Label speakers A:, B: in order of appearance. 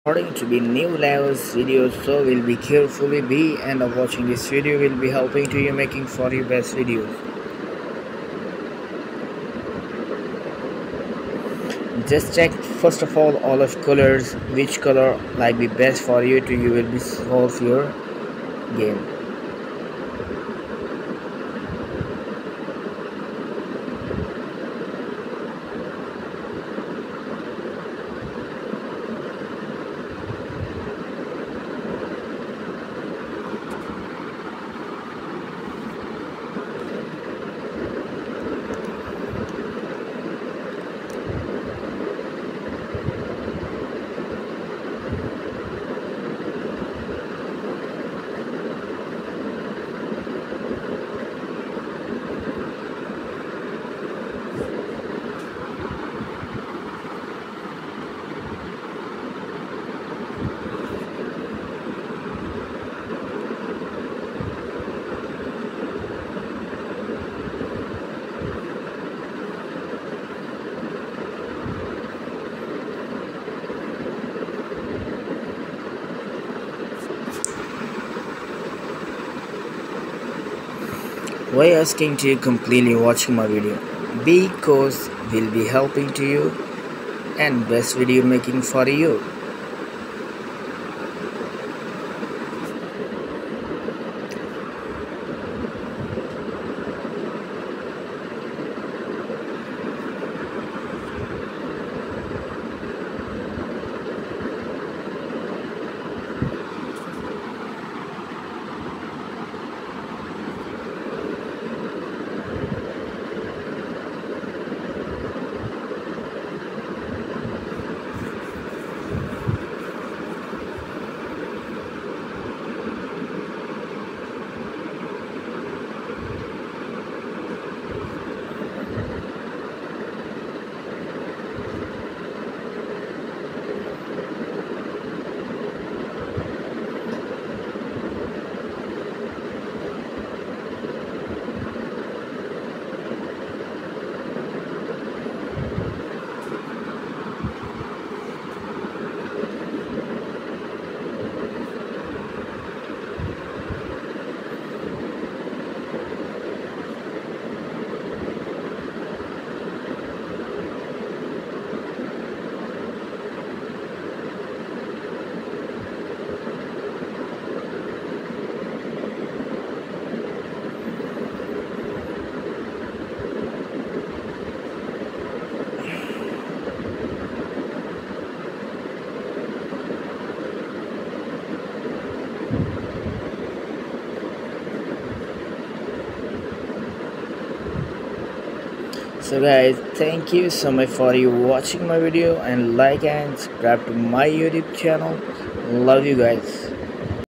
A: According to be new levels videos, so will be carefully be and watching this video will be helping to you making for your best videos. Just check first of all of colors, which color like be best for you to you will be solve your game. Why asking to you completely watching my video? Because will be helping to you and best video making for you. So guys, thank you so much for you watching my video and like and subscribe to my YouTube channel. Love you guys.